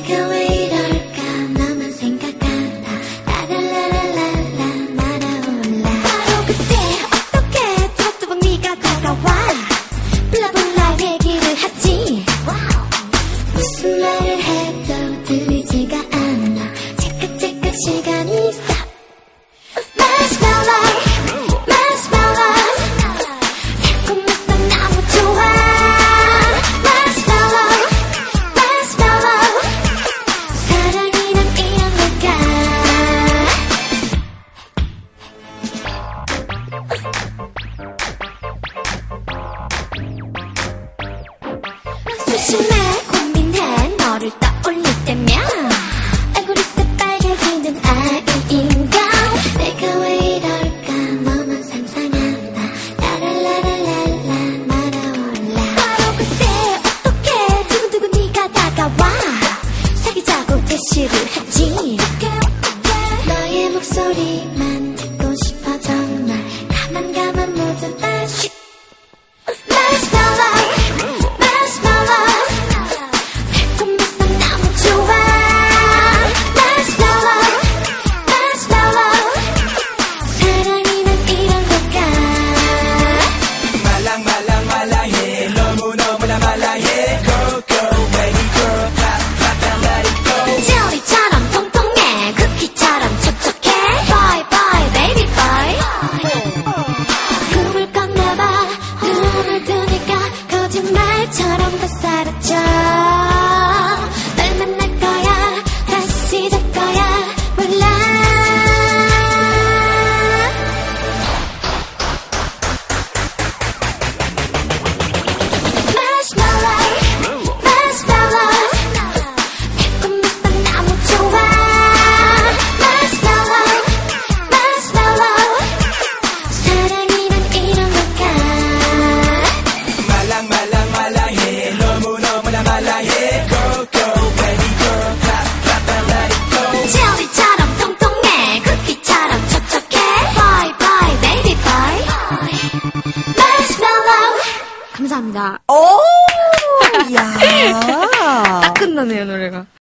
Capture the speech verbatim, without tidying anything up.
내가 왜 이럴까 너만 생각한다 라라라라라라 날아올라 바로 그때 어떻게 두벅두벅 네가 다가와 블라블라 얘기를 하지 무슨 말을 해도 들리지가 않아 찰칵찰칵 시간이 stop Marshmallow Marshmallow 달콤했던 너무 좋아 Marshmallow Marshmallow 사랑이란 이런 걸까 조심해 고민해 너를 떠올릴 때면 얼굴이 새빨개지는 아이인가 내가 왜 이럴까 너만 상상한다 라라라라라라 날아올라 바로 그때 어떻게 두근두근 네가 다가와 사귀자고 대시를 하지 너의 목소리만 듣고 싶어 정말 가만 가만 모두 다 쉬 Marshmallow Marshmallow 달콤했던 너무 좋아 Marshmallow Marshmallow 사랑이란 이런 걸까 말랑 말랑 말랑해 너무너무나 말랑해 Go go baby girl clap clap and let it go 젤리처럼 통통해 쿠키처럼 촉촉해 Boy boy baby boy 꿈을 꿨나봐 눈을 뜨니까 거짓말처럼 다 사라져 널 만날 거야 다시 잘 거야 몰라 Marshmallow Marshmallow 달콤했던 너무 좋아 Marshmallow Marshmallow 사랑이란 이런 걸까 말랑 말랑 말랑해 너무너무나 말랑해 Go go baby girl clap clap and let it go 젤리처럼 통통해 쿠키처럼 촉촉해 Boy boy baby boy Marshmallow 감사합니다. 오, 야. 딱 끝나네요 노래가.